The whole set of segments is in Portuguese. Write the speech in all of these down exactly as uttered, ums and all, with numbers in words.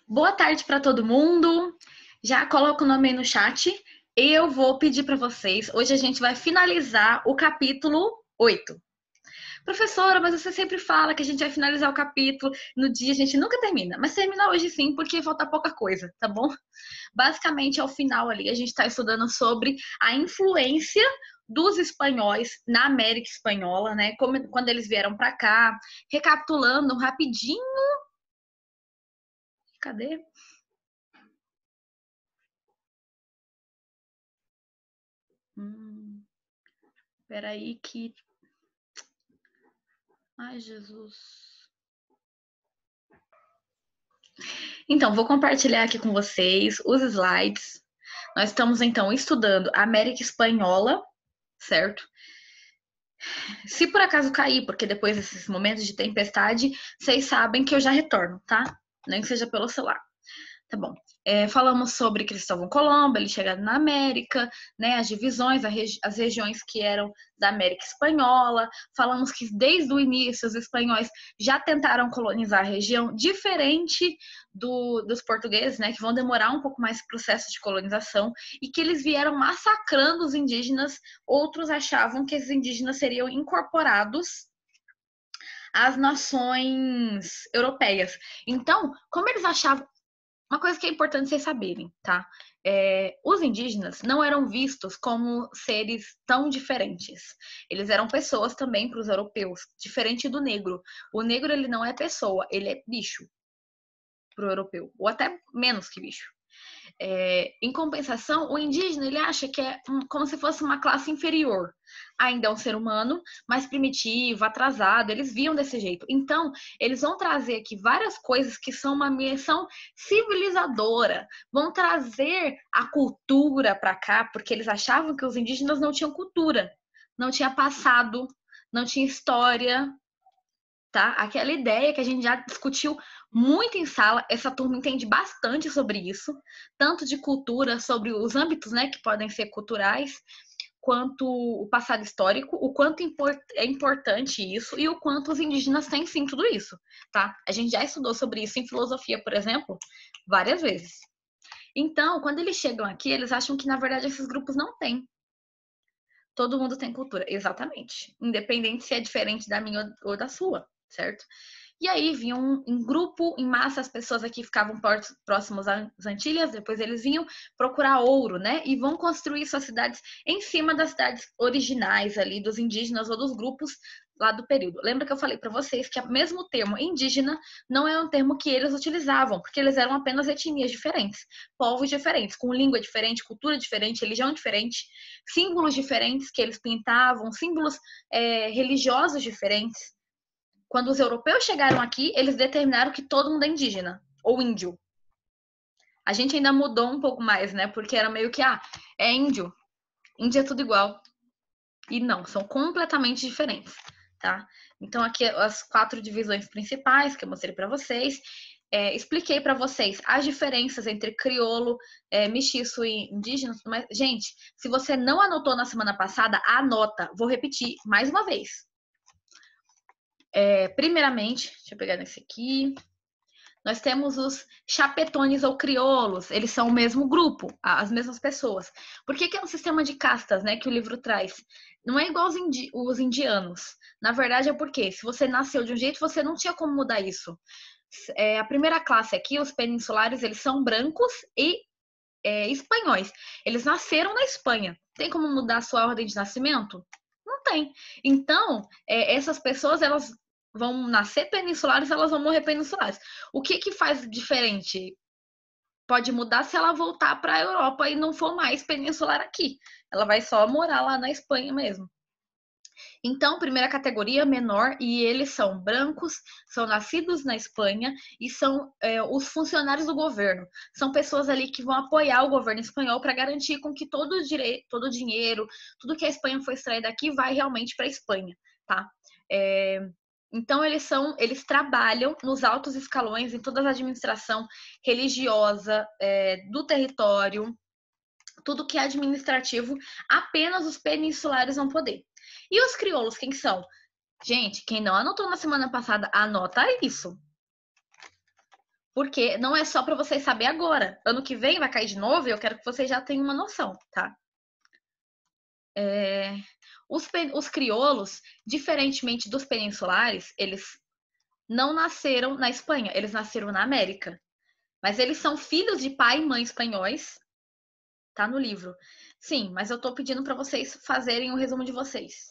Boa tarde para todo mundo. Já coloca o nome aí no chat. Eu vou pedir para vocês. Hoje a gente vai finalizar o capítulo oito. Professora, mas você sempre fala que a gente vai finalizar o capítulo no dia, a gente nunca termina. Mas termina hoje sim, porque falta pouca coisa, tá bom? Basicamente, ao final ali, a gente está estudando sobre a influência dos espanhóis na América Espanhola, né? Como, quando eles vieram para cá. Recapitulando rapidinho. Cadê? Hum, peraí que... Ai, Jesus. Então, vou compartilhar aqui com vocês os slides. Nós estamos, então, estudando a América Espanhola, certo? Se por acaso cair, porque depois desses momentos de tempestade, vocês sabem que eu já retorno, tá? Nem que seja pelo celular. Tá bom. É, falamos sobre Cristóvão Colombo, ele chegando na América, né, as divisões, regi as regiões que eram da América Espanhola. Falamos que desde o início os espanhóis já tentaram colonizar a região, diferente do, dos portugueses, né, que vão demorar um pouco mais o processo de colonização, e que eles vieram massacrando os indígenas. Outros achavam que esses indígenas seriam incorporados às nações europeias. Então, como eles achavam... Uma coisa que é importante vocês saberem, tá? É, os indígenas não eram vistos como seres tão diferentes. Eles eram pessoas também para os europeus, diferente do negro. O negro, ele não é pessoa, ele é bicho para o europeu, ou até menos que bicho. É, em compensação, o indígena, ele acha que é um, como se fosse uma classe inferior. Ainda é um ser humano, mais primitivo, atrasado, eles viam desse jeito. Então, eles vão trazer aqui várias coisas que são uma missão civilizadora, vão trazer a cultura para cá, porque eles achavam que os indígenas não tinham cultura, não tinha passado, não tinha história, tá? Aquela ideia que a gente já discutiu muito em sala, essa turma entende bastante sobre isso, tanto de cultura, sobre os âmbitos, né, que podem ser culturais, quanto o passado histórico, o quanto é importante isso e o quanto os indígenas têm sim tudo isso, tá? A gente já estudou sobre isso em filosofia, por exemplo, várias vezes. Então, quando eles chegam aqui, eles acham que, na verdade, esses grupos não têm. Todo mundo tem cultura, exatamente. Independente se é diferente da minha ou da sua, certo? E aí vinham em grupo, em massa, as pessoas aqui ficavam próximos às Antilhas, depois eles vinham procurar ouro, né? E vão construir suas cidades em cima das cidades originais ali dos indígenas ou dos grupos lá do período. Lembra que eu falei para vocês que o mesmo termo indígena não é um termo que eles utilizavam, porque eles eram apenas etnias diferentes, povos diferentes, com língua diferente, cultura diferente, religião diferente, símbolos diferentes que eles pintavam, símbolos é, religiosos diferentes. Quando os europeus chegaram aqui, eles determinaram que todo mundo é indígena ou índio. A gente ainda mudou um pouco mais, né? Porque era meio que, ah, é índio. Índio é tudo igual. E não, são completamente diferentes, tá? Então aqui as quatro divisões principais que eu mostrei para vocês. É, expliquei para vocês as diferenças entre crioulo, é, mestiço e indígena. Mas, gente, se você não anotou na semana passada, anota. Vou repetir mais uma vez. É, primeiramente, deixa eu pegar nesse aqui. Nós temos os chapetones ou crioulos, eles são o mesmo grupo, as mesmas pessoas. Por que, que é um sistema de castas, né, que o livro traz? Não é igual aos indi os indianos. Na verdade é porque se você nasceu de um jeito, você não tinha como mudar isso. É, a primeira classe aqui, os peninsulares, eles são brancos e é, espanhóis. Eles nasceram na Espanha. Tem como mudar a sua ordem de nascimento? Não tem. Então, é, essas pessoas, elas vão nascer peninsulares, elas vão morrer peninsulares. O que que faz diferente? Pode mudar se ela voltar para a Europa e não for mais peninsular aqui. Ela vai só morar lá na Espanha mesmo. Então, primeira categoria, menor, e eles são brancos, são nascidos na Espanha e são é, os funcionários do governo. São pessoas ali que vão apoiar o governo espanhol para garantir com que todo o direito, todo o dinheiro, tudo que a Espanha foi extraído daqui vai realmente para a Espanha, tá? É, então eles são, eles trabalham nos altos escalões em toda a administração religiosa é, do território, tudo que é administrativo, apenas os peninsulares vão poder. E os crioulos, quem são? Gente, quem não anotou na semana passada, anota isso. Porque não é só para vocês saber agora. Ano que vem vai cair de novo e eu quero que vocês já tenham uma noção, tá? É... Os, os crioulos, diferentemente dos peninsulares, eles não nasceram na Espanha, eles nasceram na América. Mas eles são filhos de pai e mãe espanhóis. Tá no livro. Sim, mas eu tô pedindo para vocês fazerem o um resumo de vocês.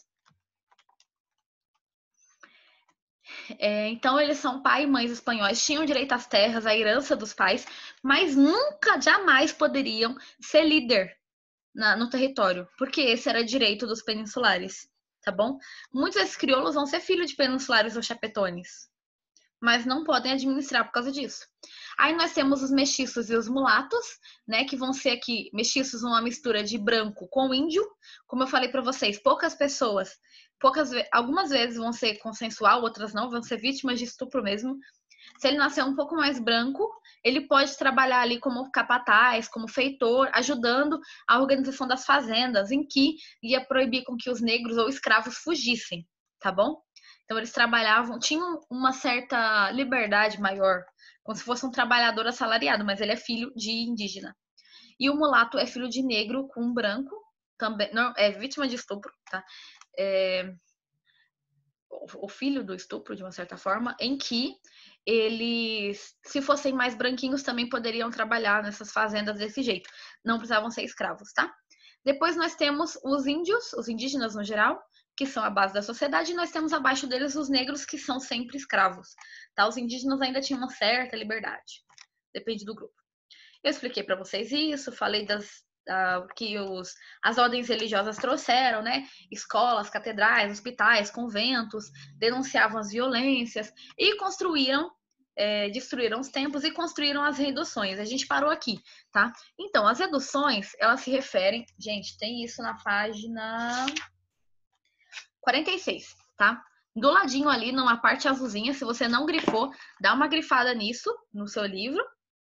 É, então, eles são pai e mães espanhóis, tinham direito às terras, à herança dos pais, mas nunca, jamais poderiam ser líder na, no território, porque esse era direito dos peninsulares, tá bom? Muitos desses crioulos vão ser filhos de peninsulares ou chapetones, mas não podem administrar por causa disso. Aí nós temos os mestiços e os mulatos, né, que vão ser aqui, mestiços uma mistura de branco com índio. Como eu falei para vocês, poucas pessoas, poucas, algumas vezes vão ser consensual, outras não, vão ser vítimas de estupro mesmo. Se ele nascer um pouco mais branco, ele pode trabalhar ali como capataz, como feitor, ajudando a organização das fazendas, em que ia proibir com que os negros ou escravos fugissem, tá bom? Então eles trabalhavam, tinham uma certa liberdade maior, como se fosse um trabalhador assalariado, mas ele é filho de indígena. E o mulato é filho de negro com branco, também não, é vítima de estupro, tá? É, o filho do estupro, de uma certa forma, em que eles, se fossem mais branquinhos, também poderiam trabalhar nessas fazendas desse jeito. Não precisavam ser escravos, tá? Depois nós temos os índios, os indígenas no geral, que são a base da sociedade, e nós temos abaixo deles os negros, que são sempre escravos. Tá? Os indígenas ainda tinham uma certa liberdade. Depende do grupo. Eu expliquei para vocês isso, falei das uh, que os, as ordens religiosas trouxeram, né? Escolas, catedrais, hospitais, conventos, denunciavam as violências e construíram, é, destruíram os templos e construíram as reduções. A gente parou aqui, tá? Então, as reduções, elas se referem... Gente, tem isso na página quarenta e seis, tá? Do ladinho ali, numa parte azulzinha, se você não grifou, dá uma grifada nisso, no seu livro.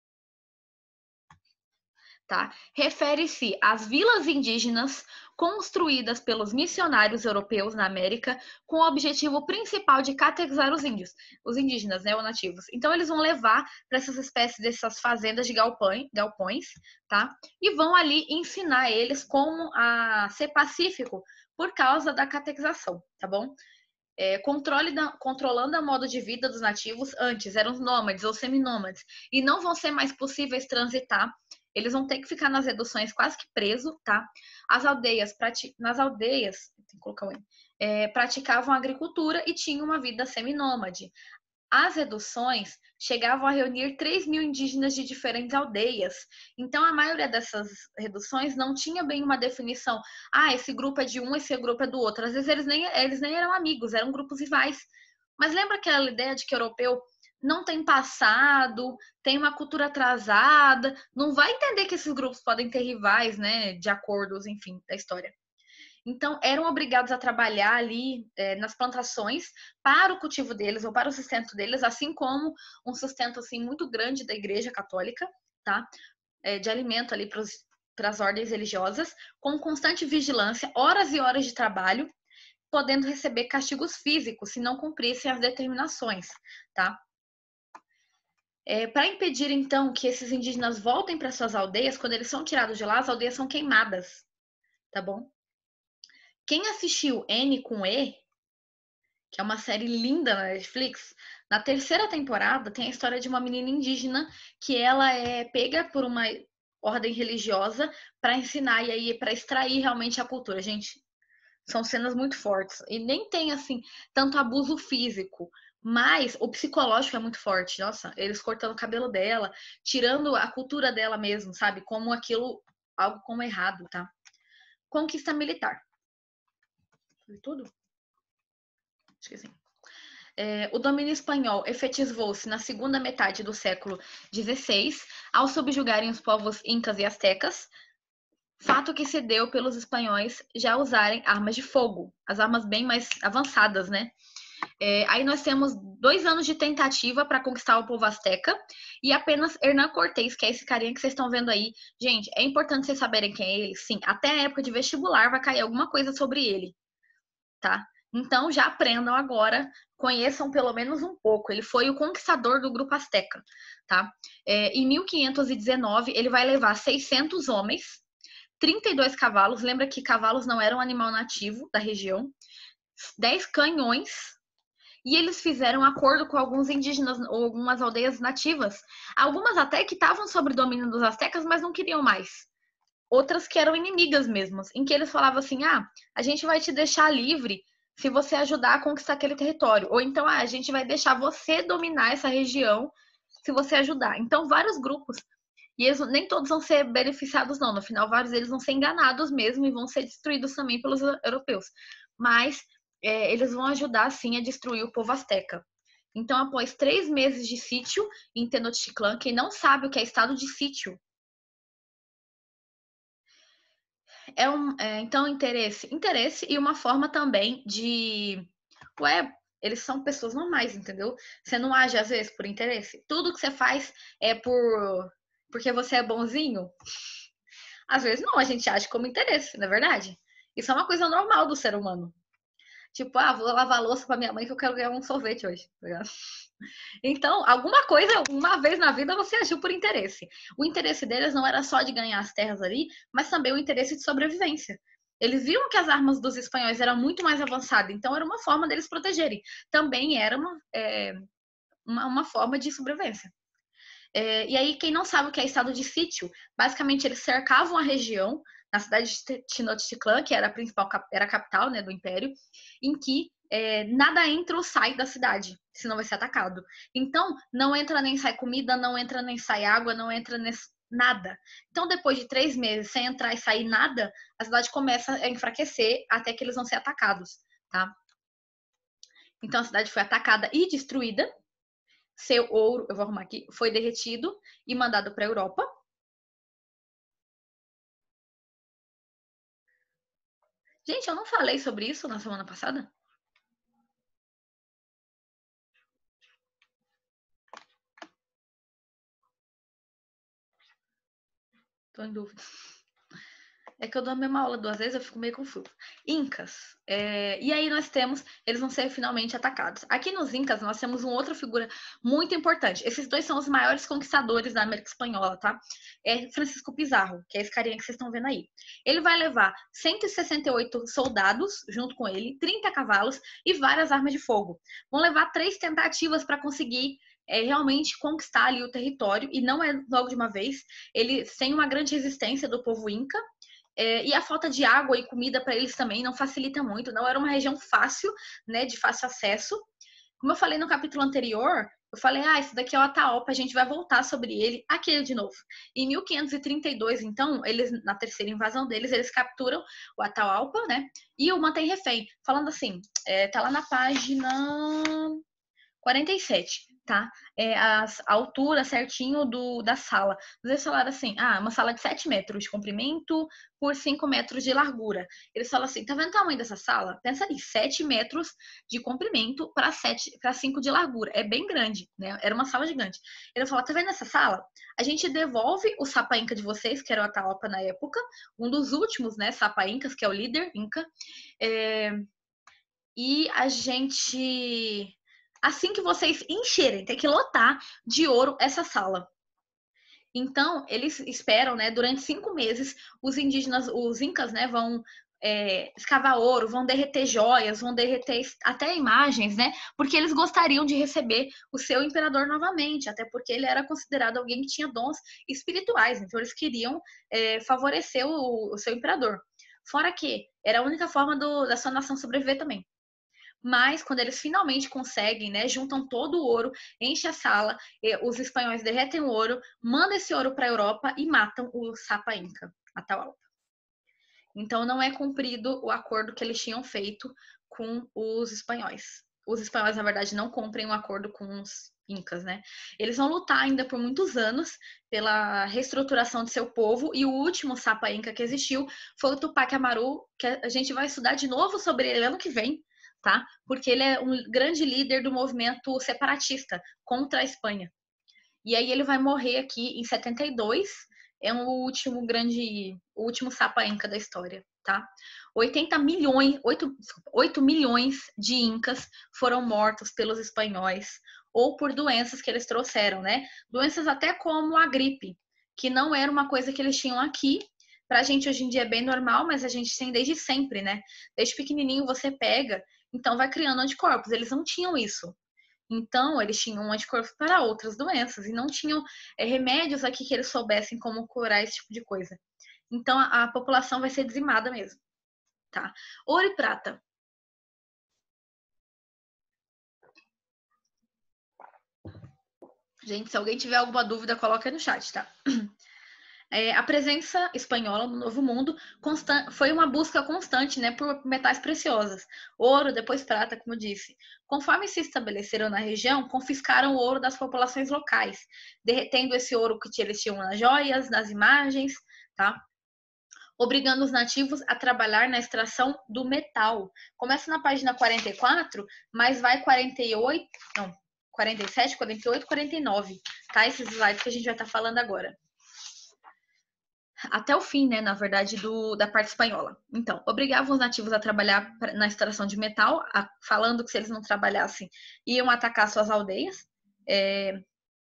Tá? Refere-se às vilas indígenas construídas pelos missionários europeus na América com o objetivo principal de catequizar os índios, os indígenas, né, ou nativos. Então eles vão levar para essas espécies dessas fazendas de galpões, galpões, tá? E vão ali ensinar eles como a ser pacífico por causa da catequização, tá bom? É, controle da, controlando a modo de vida dos nativos, antes eram os nômades ou seminômades, e não vão ser mais possíveis transitar. Eles vão ter que ficar nas reduções quase que preso, tá? As aldeias, nas aldeias, tem que colocar um, é, praticavam agricultura e tinham uma vida seminômade. As reduções chegavam a reunir três mil indígenas de diferentes aldeias. Então, a maioria dessas reduções não tinha bem uma definição. Ah, esse grupo é de um, esse grupo é do outro. Às vezes, eles nem, eles nem eram amigos, eram grupos rivais. Mas lembra aquela ideia de que europeu não tem passado, tem uma cultura atrasada, não vai entender que esses grupos podem ter rivais, né, de acordos, enfim, da história. Então, eram obrigados a trabalhar ali é, nas plantações para o cultivo deles ou para o sustento deles, assim como um sustento assim muito grande da Igreja Católica, tá? É, de alimento ali para as ordens religiosas, com constante vigilância, horas e horas de trabalho, podendo receber castigos físicos se não cumprissem as determinações, tá? É, para impedir, então, que esses indígenas voltem para suas aldeias, quando eles são tirados de lá, as aldeias são queimadas, tá bom? Quem assistiu N com E, que é uma série linda na Netflix, na terceira temporada tem a história de uma menina indígena que ela é pega por uma ordem religiosa para ensinar e aí para extrair realmente a cultura. Gente, são cenas muito fortes e nem tem assim tanto abuso físico, mas o psicológico é muito forte. Nossa, eles cortando o cabelo dela, tirando a cultura dela mesmo, sabe? Como aquilo, algo como errado, tá? Conquista militar. Foi tudo? Acho que sim. É, o domínio espanhol efetivou-se na segunda metade do século dezesseis, ao subjugarem os povos incas e astecas, fato que se deu pelos espanhóis já usarem armas de fogo, as armas bem mais avançadas, né? É, aí nós temos dois anos de tentativa para conquistar o povo asteca e apenas Hernán Cortés, que é esse carinha que vocês estão vendo aí. Gente, é importante vocês saberem quem é ele. Sim, até a época de vestibular vai cair alguma coisa sobre ele, tá? Então já aprendam agora, conheçam pelo menos um pouco. Ele foi o conquistador do grupo Azteca, tá? É, em mil quinhentos e dezenove, ele vai levar seiscentos homens, trinta e dois cavalos. Lembra que cavalos não eram um animal nativo da região. dez canhões. E eles fizeram acordo com alguns indígenas ou algumas aldeias nativas. Algumas até que estavam sob domínio dos astecas, mas não queriam mais. Outras que eram inimigas mesmo, em que eles falavam assim: ah, a gente vai te deixar livre se você ajudar a conquistar aquele território. Ou então, ah, a gente vai deixar você dominar essa região se você ajudar. Então, vários grupos. E eles nem todos vão ser beneficiados, não. No final, vários deles vão ser enganados mesmo e vão ser destruídos também pelos europeus. Mas é, eles vão ajudar, sim, a destruir o povo asteca. Então, após três meses de sítio em Tenochtitlan, quem não sabe o que é estado de sítio, é um, é, então, interesse. Interesse e uma forma também de. Ué, eles são pessoas normais, entendeu? Você não age, às vezes, por interesse. Tudo que você faz é por. Porque você é bonzinho. Às vezes não, a gente age como interesse, não é verdade? Isso é uma coisa normal do ser humano. Tipo, ah, vou lavar a louça pra minha mãe que eu quero ganhar um sorvete hoje. Então, alguma coisa, uma vez na vida, você agiu por interesse. O interesse deles não era só de ganhar as terras ali, mas também o interesse de sobrevivência. Eles viram que as armas dos espanhóis eram muito mais avançadas, então era uma forma deles protegerem. Também era uma, é, uma, uma forma de sobrevivência. É, e aí, quem não sabe o que é estado de sítio, basicamente eles cercavam a região, na cidade de Tenochtitlan, que era a principal, era a capital, né, do império, em que é, nada entra ou sai da cidade, senão vai ser atacado. Então, não entra nem sai comida, não entra nem sai água, não entra nem nada. Então, depois de três meses sem entrar e sair nada, a cidade começa a enfraquecer até que eles vão ser atacados, tá? Então, a cidade foi atacada e destruída. Seu ouro, eu vou arrumar aqui, foi derretido e mandado para a Europa. Gente, eu não falei sobre isso na semana passada? Tô em dúvida. É que eu dou a mesma aula duas vezes, eu fico meio confuso. Incas. É, e aí nós temos, eles vão ser finalmente atacados. Aqui nos Incas nós temos uma outra figura muito importante. Esses dois são os maiores conquistadores da América Espanhola, tá? É Francisco Pizarro, que é esse carinha que vocês estão vendo aí. Ele vai levar cento e sessenta e oito soldados junto com ele, trinta cavalos e várias armas de fogo. Vão levar três tentativas para conseguir é, realmente conquistar ali o território, e não é logo de uma vez. Ele tem uma grande resistência do povo Inca. É, e a falta de água e comida para eles também não facilita muito. Não era uma região fácil, né, de fácil acesso. Como eu falei no capítulo anterior, eu falei, ah, esse daqui é o Ataopa, a gente vai voltar sobre ele, aquele de novo. Em mil quinhentos e trinta e dois, então, eles, na terceira invasão deles, eles capturam o Ataopa, né, e o mantém refém. Falando assim, é, tá lá na página quarenta e sete, tá? É a, a altura certinho do, da sala. Eles falaram assim, ah, uma sala de sete metros de comprimento por cinco metros de largura. Eles falam assim, tá vendo o tamanho dessa sala? Pensa aí, sete metros de comprimento para cinco de largura. É bem grande, né? Era uma sala gigante. Ele falou, tá vendo essa sala? A gente devolve o Sapa Inca de vocês, que era o Ataopa na época, um dos últimos, né, Sapa Incas, que é o líder Inca, é, e a gente, assim que vocês encherem, tem que lotar de ouro essa sala. Então, eles esperam, né, durante cinco meses, os indígenas, os incas, né, vão é, escavar ouro, vão derreter joias, vão derreter até imagens, né, porque eles gostariam de receber o seu imperador novamente, até porque ele era considerado alguém que tinha dons espirituais, então eles queriam é, favorecer o, o seu imperador. Fora que era a única forma do, da sua nação sobreviver também. Mas quando eles finalmente conseguem, né, juntam todo o ouro, enche a sala, os espanhóis derretem o ouro, mandam esse ouro para a Europa e matam o Sapa Inca, Atahualpa. Então não é cumprido o acordo que eles tinham feito com os espanhóis. Os espanhóis, na verdade, não cumprem um acordo com os incas, né? Eles vão lutar ainda por muitos anos pela reestruturação de seu povo, e o último Sapa Inca que existiu foi o Tupac Amaru, que a gente vai estudar de novo sobre ele ano que vem, tá? Porque ele é um grande líder do movimento separatista contra a Espanha. E aí ele vai morrer aqui em setenta e dois, é o último grande, o último Sapa Inca da história. tá? oitenta milhões, oito, oito milhões de incas foram mortos pelos espanhóis ou por doenças que eles trouxeram, né? Doenças até como a gripe, que não era uma coisa que eles tinham aqui. Pra gente hoje em dia é bem normal, mas a gente tem desde sempre, né? Desde pequenininho você pega, então vai criando anticorpos. Eles não tinham isso. Então, eles tinham anticorpos para outras doenças e não tinham é, remédios aqui que eles soubessem como curar esse tipo de coisa. Então, a, a população vai ser dizimada mesmo, tá? Ouro e prata. Gente, se alguém tiver alguma dúvida, coloca aí no chat, tá? É, a presença espanhola no Novo Mundo foi uma busca constante, né, por metais preciosos, ouro, depois prata, como eu disse. Conforme se estabeleceram na região, confiscaram o ouro das populações locais, derretendo esse ouro que eles tinham nas joias, nas imagens, tá? Obrigando os nativos a trabalhar na extração do metal. Começa na página quarenta e quatro, mas vai quarenta e oito, não, quarenta e sete, quarenta e oito, quarenta e nove, tá? Esses slides que a gente vai estar falando agora. Até o fim, né, na verdade, do, da parte espanhola. Então, obrigavam os nativos a trabalhar na extração de metal, a, falando que se eles não trabalhassem, iam atacar suas aldeias. É,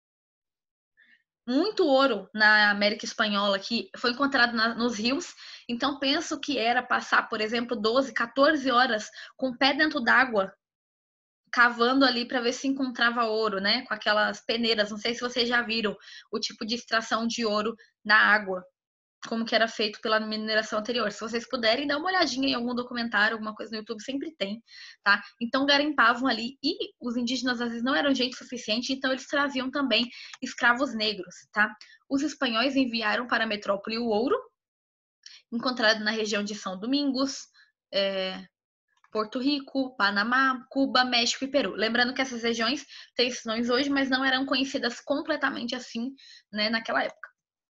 muito ouro na América Espanhola que foi encontrado na, nos rios, então penso que era passar, por exemplo, doze, quatorze horas com o pé dentro d'água, cavando ali para ver se encontrava ouro, né? Com aquelas peneiras. Não sei se vocês já viram o tipo de extração de ouro na água, como que era feito pela mineração anterior. Se vocês puderem, dar uma olhadinha em algum documentário, alguma coisa no YouTube, sempre tem, tá? Então, garimpavam ali, e os indígenas às vezes não eram gente suficiente, então eles traziam também escravos negros, tá? Os espanhóis enviaram para a metrópole o ouro, encontrado na região de São Domingos, é, Porto Rico, Panamá, Cuba, México e Peru. Lembrando que essas regiões têm esses nomes hoje, mas não eram conhecidas completamente assim, né, naquela época.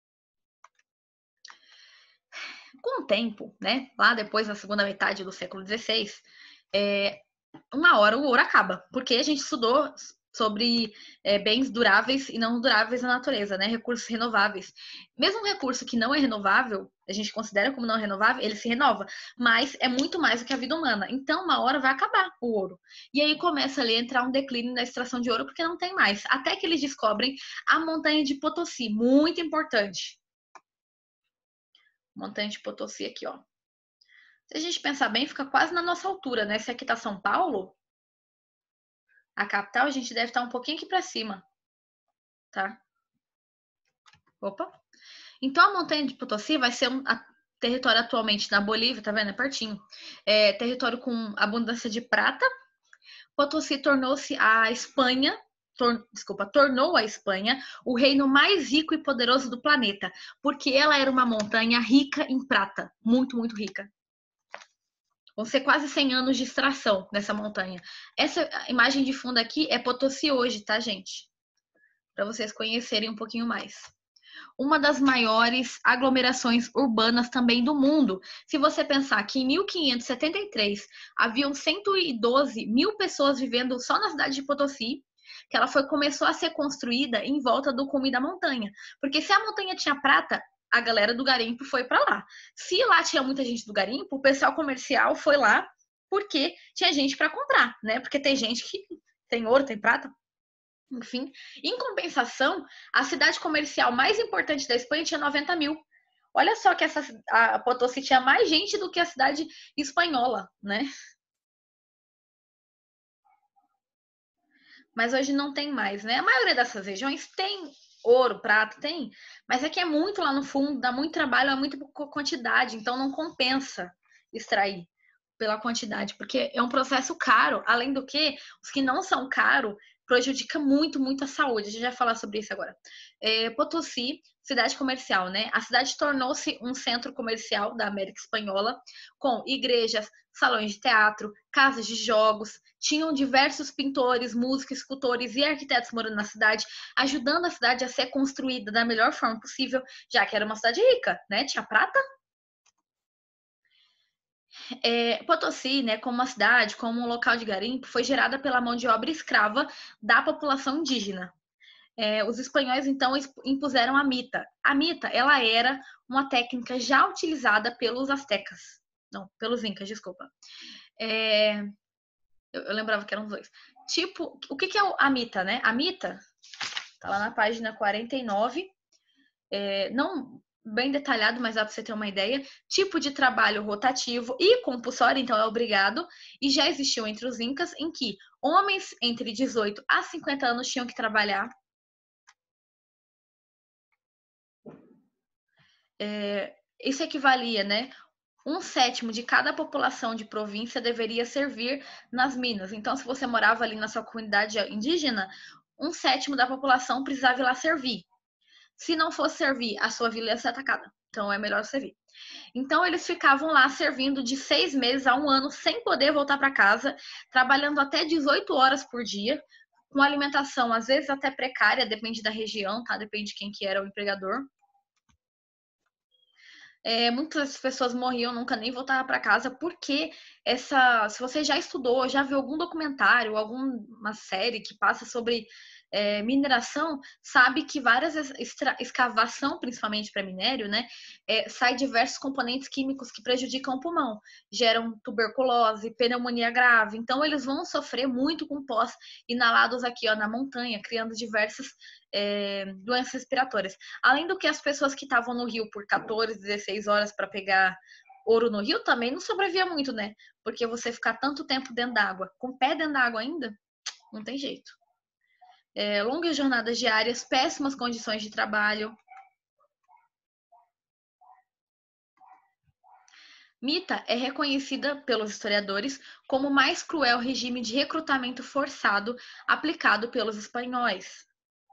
Com o tempo, né, lá depois da segunda metade do século dezesseis, é, uma hora o ouro acaba, porque a gente estudou sobre é, bens duráveis e não duráveis na natureza, né, recursos renováveis. Mesmo um recurso que não é renovável, a gente considera como não renovável, ele se renova, mas é muito mais do que a vida humana. Então, uma hora vai acabar o ouro. E aí começa ali a entrar um declínio na extração de ouro, porque não tem mais. Até que eles descobrem a montanha de Potosí, muito importante. Montanha de Potosí aqui, ó. Se a gente pensar bem, fica quase na nossa altura, né? Se aqui tá São Paulo, a capital, a gente deve estar um pouquinho aqui para cima, tá? Opa. Então, a montanha de Potosí vai ser um a, território atualmente na Bolívia, tá vendo? É pertinho. É território com abundância de prata. Potosí tornou-se a Espanha, tor, desculpa, tornou a Espanha o reino mais rico e poderoso do planeta, porque ela era uma montanha rica em prata, muito, muito rica. Vão ser quase cem anos de extração nessa montanha. Essa imagem de fundo aqui é Potosí hoje, tá, gente? Para vocês conhecerem um pouquinho mais. Uma das maiores aglomerações urbanas também do mundo. Se você pensar que em mil quinhentos e setenta e três haviam cento e doze mil pessoas vivendo só na cidade de Potosí, que ela foi, começou a ser construída em volta do cume da montanha. Porque se a montanha tinha prata, a galera do garimpo foi para lá. Se lá tinha muita gente do garimpo, o pessoal comercial foi lá porque tinha gente para comprar, né? Porque tem gente que tem ouro, tem prata. Enfim, em compensação, a cidade comercial mais importante da Espanha tinha noventa mil. Olha só que essa, a Potosí tinha mais gente do que a cidade espanhola, né? Mas hoje não tem mais, né? A maioria dessas regiões tem ouro, prata, tem, mas é que é muito lá no fundo, dá muito trabalho, é muito quantidade, então não compensa extrair pela quantidade, porque é um processo caro. Além do que, os que não são caros prejudica muito, muito a saúde. A gente vai falar sobre isso agora. É, Potosí, cidade comercial, né? A cidade tornou-se um centro comercial da América Espanhola, com igrejas, salões de teatro, casas de jogos. Tinham diversos pintores, músicos, escultores e arquitetos morando na cidade, ajudando a cidade a ser construída da melhor forma possível, já que era uma cidade rica, né? Tinha prata. É, Potosí, né, como uma cidade, como um local de garimpo, foi gerada pela mão de obra escrava da população indígena. É, os espanhóis, então, impuseram a mita. A mita, ela era uma técnica já utilizada pelos astecas, Não, pelos incas, desculpa. É, eu, eu lembrava que eram dois. Tipo, o que, que é a mita, né? A mita tá lá na página quarenta e nove. É, não bem detalhado, mas dá para você ter uma ideia. Tipo de trabalho rotativo e compulsório, então é obrigado, e já existiu entre os incas, em que homens entre dezoito a cinquenta anos tinham que trabalhar. É, isso equivalia, né? Um sétimo de cada população de província deveria servir nas minas. Então, se você morava ali na sua comunidade indígena, um sétimo da população precisava ir lá servir. Se não fosse servir, a sua vila ia ser atacada. Então, é melhor servir. Então, eles ficavam lá servindo de seis meses a um ano sem poder voltar para casa, trabalhando até dezoito horas por dia, com alimentação às vezes até precária, depende da região, tá? Depende de quem que era o empregador. É, muitas pessoas morriam, nunca nem voltavam para casa, porque essa, se você já estudou, já viu algum documentário, alguma série que passa sobre é, mineração, sabe que várias extra, escavação, principalmente para minério, né, é, sai diversos componentes químicos que prejudicam o pulmão, geram tuberculose, pneumonia grave. Então eles vão sofrer muito com pós inalados aqui, ó, na montanha, criando diversas é, doenças respiratórias. Além do que as pessoas que estavam no rio por quatorze, dezesseis horas para pegar ouro no rio também não sobrevivia muito, né? Porque você ficar tanto tempo dentro d'água, com o pé dentro d'água ainda, não tem jeito. É, longas jornadas diárias, péssimas condições de trabalho. Mita é reconhecida pelos historiadores como o mais cruel regime de recrutamento forçado aplicado pelos espanhóis.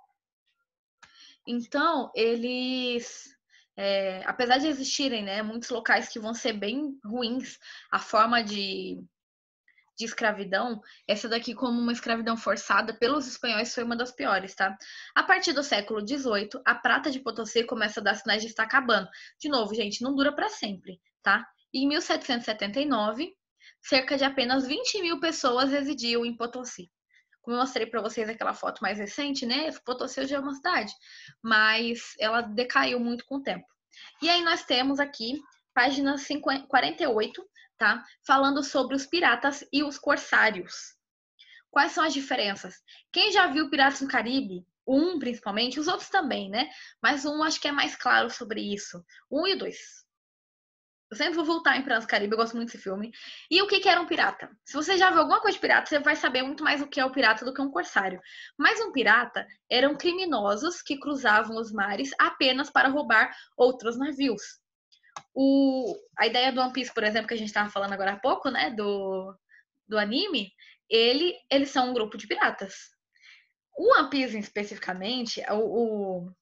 Então, eles, é, apesar de existirem, né, muitos locais que vão ser bem ruins, a forma de, de escravidão, essa daqui como uma escravidão forçada pelos espanhóis foi uma das piores, tá? A partir do século dezoito, a prata de Potosí começa a dar sinais de estar acabando. De novo, gente, não dura para sempre, tá? E em mil setecentos e setenta e nove, cerca de apenas vinte mil pessoas residiam em Potosí. Como eu mostrei para vocês aquela foto mais recente, né? Potosí já é uma cidade, mas ela decaiu muito com o tempo. E aí nós temos aqui página quarenta e oito, tá? Falando sobre os piratas e os corsários. Quais são as diferenças? Quem já viu Piratas no Caribe? Um, principalmente, os outros também, né? Mas um acho que é mais claro sobre isso. Um e dois. Eu sempre vou voltar em Piratas do Caribe, eu gosto muito desse filme. E o que, que era um pirata? Se você já viu alguma coisa de pirata, você vai saber muito mais o que é o pirata do que um corsário. Mas um pirata eram criminosos que cruzavam os mares apenas para roubar outros navios. O, a ideia do One Piece, por exemplo, que a gente estava falando agora há pouco, né, do, do anime, ele, eles são um grupo de piratas. O One Piece, especificamente, o, o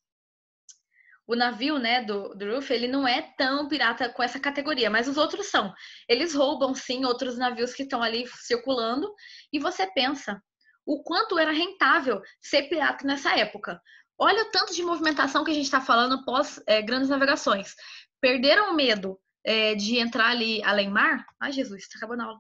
o navio, né, do, do Ruff, ele não é tão pirata com essa categoria, mas os outros são. Eles roubam, sim, outros navios que estão ali circulando, e você pensa o quanto era rentável ser pirata nessa época. Olha o tanto de movimentação que a gente está falando pós é, grandes navegações. Perderam o medo é, de entrar ali além mar? Ai, Jesus, está acabando a aula.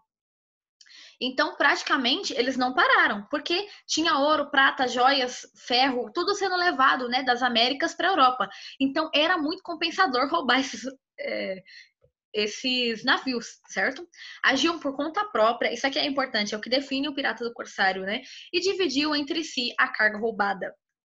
Então, praticamente, eles não pararam, porque tinha ouro, prata, joias, ferro, tudo sendo levado, né, das Américas para a Europa. Então, era muito compensador roubar esses, é, esses navios, certo? Agiam por conta própria, isso aqui é importante, é o que define o pirata do corsário, né? E dividiam entre si a carga roubada.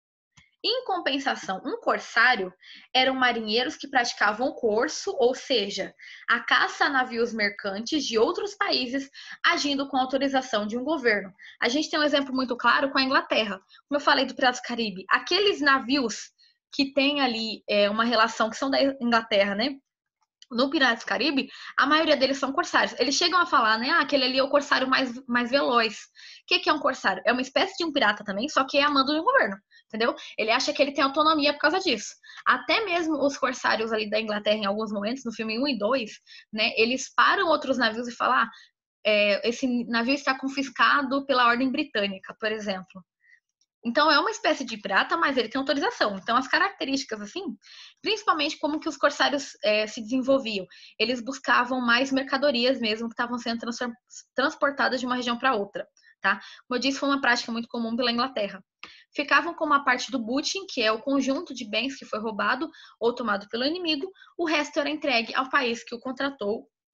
Em compensação, um corsário eram marinheiros que praticavam o corso, ou seja, a caça a navios mercantes de outros países agindo com autorização de um governo. A gente tem um exemplo muito claro com a Inglaterra. Como eu falei do Piratas do Caribe, aqueles navios que têm ali é, uma relação, que são da Inglaterra, né? No Piratas do Caribe, a maioria deles são corsários. Eles chegam a falar, né? Ah, aquele ali é o corsário mais, mais veloz. O que, que é um corsário? É uma espécie de um pirata também, só que é a mando do governo, entendeu? Ele acha que ele tem autonomia por causa disso. Até mesmo os corsários ali da Inglaterra, em alguns momentos, no filme um e dois, né? Eles param outros navios e falam, ah, é, esse navio está confiscado pela ordem britânica, por exemplo. Então é uma espécie de pirata, mas ele tem autorização. Então as características, assim, principalmente como que os corsários é, se desenvolviam. Eles buscavam mais mercadorias mesmo que estavam sendo trans transportadas de uma região para outra, tá? Como eu disse, foi uma prática muito comum pela Inglaterra. Ficavam com uma parte do booty, que é o conjunto de bens que foi roubado ou tomado pelo inimigo. O resto era entregue ao país que o contratou,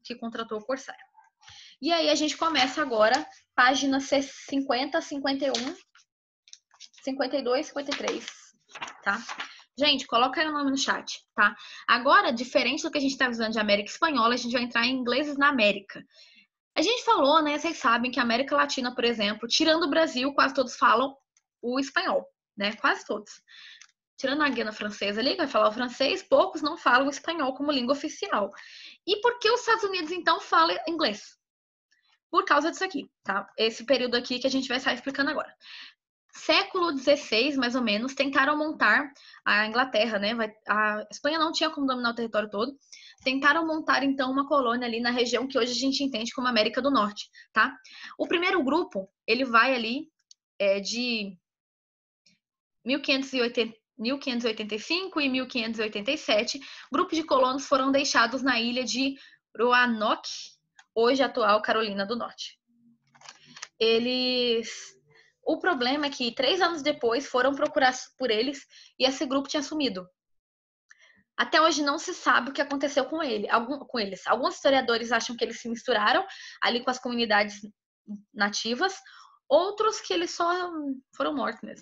que contratou o corsário. E aí a gente começa agora, página cinquenta, cinquenta e um, cinquenta e dois, cinquenta e três, tá? Gente, coloca aí o nome no chat, tá? Agora, diferente do que a gente tá visando de América Espanhola, a gente vai entrar em ingleses na América. A gente falou, né? Vocês sabem que a América Latina, por exemplo, tirando o Brasil, quase todos falam o espanhol, né? Quase todos. Tirando a Guiana Francesa ali, que vai falar o francês, poucos não falam o espanhol como língua oficial. E por que os Estados Unidos, então, falam inglês? Por causa disso aqui, tá? Esse período aqui que a gente vai estar explicando agora. Século dezesseis, mais ou menos, tentaram montar a Inglaterra, né? A Espanha não tinha como dominar o território todo. Tentaram montar, então, uma colônia ali na região que hoje a gente entende como América do Norte, tá? O primeiro grupo, ele vai ali é, de mil quinhentos e oitenta e cinco e mil quinhentos e oitenta e sete. Grupos de colonos foram deixados na ilha de Roanoke, hoje atual Carolina do Norte. Eles... O problema é que três anos depois foram procurar por eles e esse grupo tinha sumido. Até hoje não se sabe o que aconteceu com, ele, algum, com eles. Alguns historiadores acham que eles se misturaram ali com as comunidades nativas, outros que eles só foram mortos mesmo.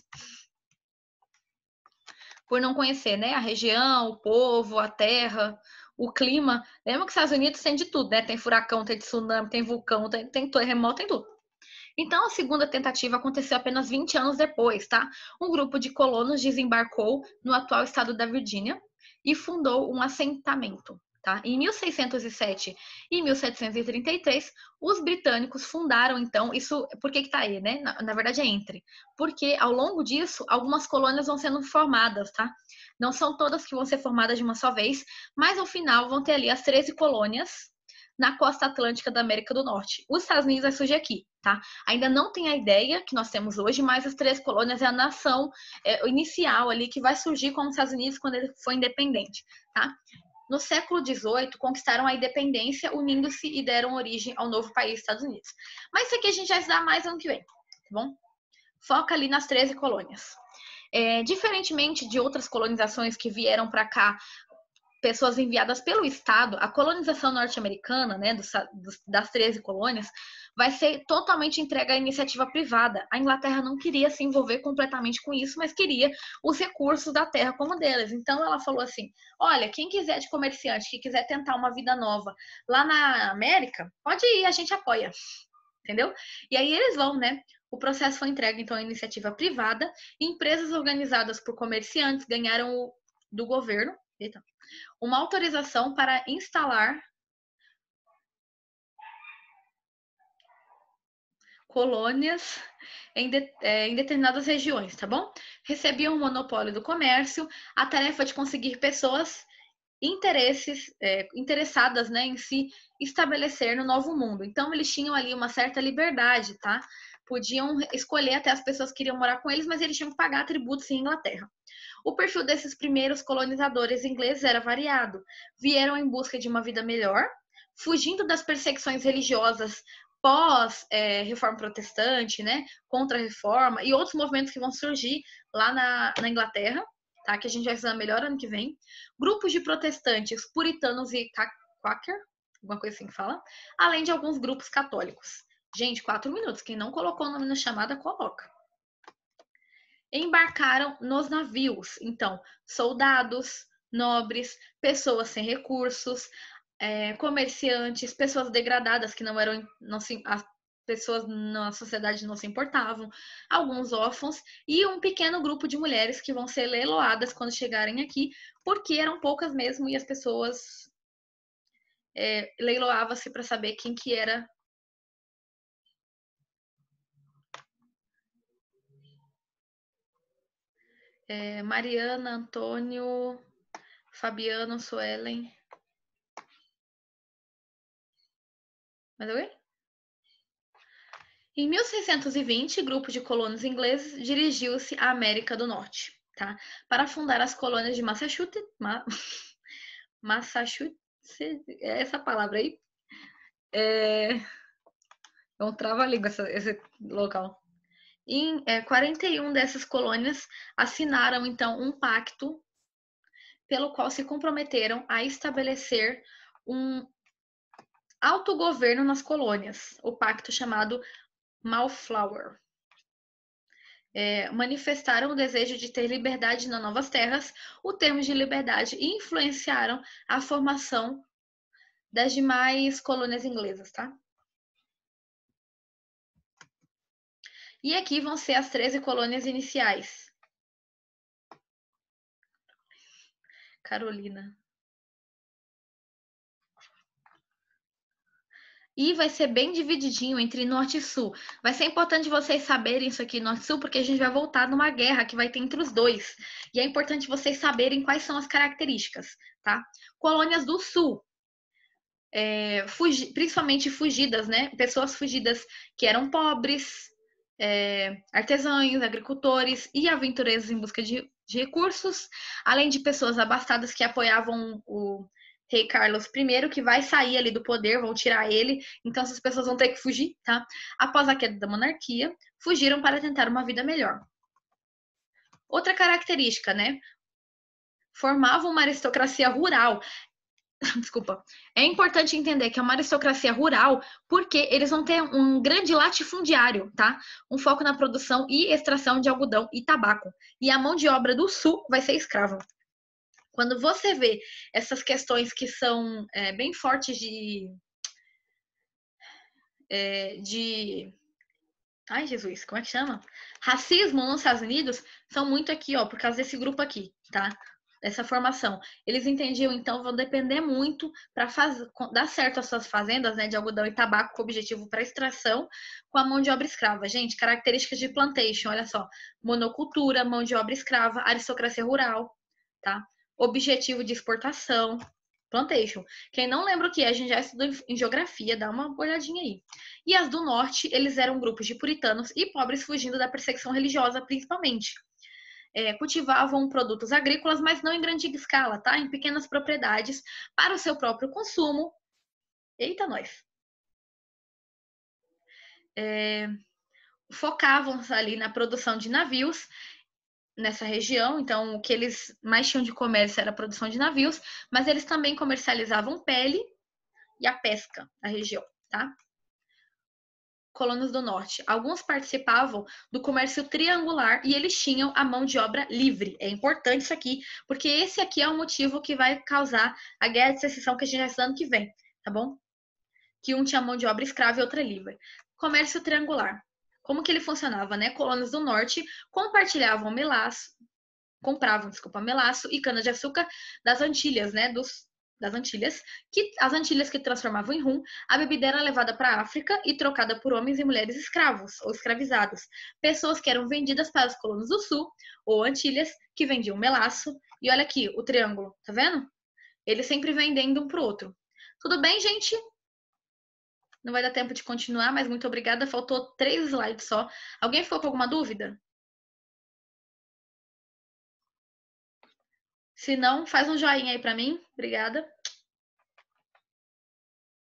Por não conhecer, né? A região, o povo, a terra, o clima. Lembra que os Estados Unidos tem de tudo, né? Tem furacão, tem tsunami, tem vulcão, tem, tem terremoto, tem tudo. Então, a segunda tentativa aconteceu apenas vinte anos depois, tá? Um grupo de colonos desembarcou no atual estado da Virgínia e fundou um assentamento, tá? Em mil seiscentos e sete e mil setecentos e trinta e três, os britânicos fundaram, então, isso, por que que tá aí, né? Na, na verdade é entre. Porque ao longo disso, algumas colônias vão sendo formadas, tá? Não são todas que vão ser formadas de uma só vez, mas ao final vão ter ali as treze colônias na costa atlântica da América do Norte. Os Estados Unidos vai surgir aqui, tá? Ainda não tem a ideia que nós temos hoje, mas as três colônias é a nação é, inicial ali que vai surgir como os Estados Unidos quando ele foi independente, tá? No século dezoito, conquistaram a independência, unindo-se e deram origem ao novo país, Estados Unidos. Mas isso aqui a gente vai estudar mais ano que vem, tá bom? Foca ali nas treze colônias. É, diferentemente de outras colonizações que vieram para cá, pessoas enviadas pelo Estado, a colonização norte-americana, né, dos, dos, das treze colônias, vai ser totalmente entregue à iniciativa privada. A Inglaterra não queria se envolver completamente com isso, mas queria os recursos da terra como deles. Então ela falou assim, olha, quem quiser de comerciante, que quiser tentar uma vida nova lá na América, pode ir, a gente apoia. Entendeu? E aí eles vão, né? O processo foi entregue, então, à iniciativa privada, e empresas organizadas por comerciantes ganharam o, do governo, eita, uma autorização para instalar colônias em, de, é, em determinadas regiões, tá bom? Recebiam o monopólio do comércio, a tarefa de conseguir pessoas interesses, é, interessadas, né, em se estabelecer no novo mundo. Então, eles tinham ali uma certa liberdade, tá? Podiam escolher até as pessoas que queriam morar com eles, mas eles tinham que pagar tributos em Inglaterra. O perfil desses primeiros colonizadores ingleses era variado. Vieram em busca de uma vida melhor, fugindo das perseguições religiosas pós-reforma é, protestante, né, contra-reforma e outros movimentos que vão surgir lá na, na Inglaterra, tá, que a gente vai estudar melhor ano que vem. Grupos de protestantes, puritanos e quaker, alguma coisa assim que fala, além de alguns grupos católicos. Gente, quatro minutos. Quem não colocou o nome na chamada, coloca. Embarcaram nos navios. Então, soldados, nobres, pessoas sem recursos, é, comerciantes, pessoas degradadas que não eram, não se, as pessoas na sociedade não se importavam, alguns órfãos e um pequeno grupo de mulheres que vão ser leiloadas quando chegarem aqui, porque eram poucas mesmo e as pessoas é, leiloavam-se para saber quem que era. É, Mariana, Antônio, Fabiano, Suelen. Mas eu Em mil seiscentos e vinte, grupo de colonos ingleses dirigiu-se à América do Norte, tá? Para fundar as colônias de Massachusetts, Ma... Massachusetts, é essa palavra aí, é, é um trava-língua esse local. Em é, quarenta e uma dessas colônias assinaram então um pacto pelo qual se comprometeram a estabelecer um autogoverno nas colônias, o pacto chamado Mayflower. É, manifestaram o desejo de ter liberdade nas novas terras, o termo de liberdade, e influenciaram a formação das demais colônias inglesas, tá? E aqui vão ser as treze colônias iniciais. Carolina. E vai ser bem divididinho entre norte e sul. Vai ser importante vocês saberem isso aqui, norte e sul, porque a gente vai voltar numa guerra que vai ter entre os dois. E é importante vocês saberem quais são as características, tá? Colônias do sul. É, fugi, principalmente fugidas, né? Pessoas fugidas que eram pobres, é, artesãos, agricultores e aventureiros em busca de, de recursos, além de pessoas abastadas que apoiavam o rei Carlos I, que vai sair ali do poder, vão tirar ele, então essas pessoas vão ter que fugir, tá? Após a queda da monarquia, fugiram para tentar uma vida melhor. Outra característica, né? Formavam uma aristocracia rural. Desculpa. É importante entender que é uma aristocracia rural porque eles vão ter um grande latifundiário, tá? Um foco na produção e extração de algodão e tabaco. E a mão de obra do sul vai ser escrava. Quando você vê essas questões que são é, bem fortes de, é, de... Ai, Jesus, como é que chama? Racismo nos Estados Unidos, são muito aqui, ó, por causa desse grupo aqui, tá? Essa formação. Eles entendiam, então, vão depender muito para dar certo as suas fazendas, né, de algodão e tabaco com objetivo para extração, com a mão de obra escrava. Gente, características de plantation, olha só. Monocultura, mão de obra escrava, aristocracia rural, tá? Objetivo de exportação, plantation. Quem não lembra o que é, a gente já estudou em geografia, dá uma olhadinha aí. E as do norte, eles eram grupos de puritanos e pobres fugindo da perseguição religiosa, principalmente. É, cultivavam produtos agrícolas, mas não em grande escala, tá? Em pequenas propriedades para o seu próprio consumo. Eita, nós! É, focavam ali na produção de navios nessa região, então o que eles mais tinham de comércio era a produção de navios, mas eles também comercializavam pele e a pesca na região, tá? Colonos do norte. Alguns participavam do comércio triangular e eles tinham a mão de obra livre. É importante isso aqui, porque esse aqui é o motivo que vai causar a guerra de secessão que a gente vai estudar ano que vem, tá bom? Que um tinha mão de obra escrava e outra livre. Comércio triangular. Como que ele funcionava, né? Colonos do norte compartilhavam melaço, compravam, desculpa, melaço e cana-de-açúcar das Antilhas, né? Dos das Antilhas, que as Antilhas que transformavam em rum, a bebida era levada para a África e trocada por homens e mulheres escravos ou escravizados, pessoas que eram vendidas para os colonos do sul ou Antilhas que vendiam melaço. E olha aqui o triângulo, tá vendo? Eles sempre vendendo um pro outro. Tudo bem, gente? Não vai dar tempo de continuar, mas muito obrigada. Faltou três slides só. Alguém ficou com alguma dúvida? Se não, faz um joinha aí para mim. Obrigada.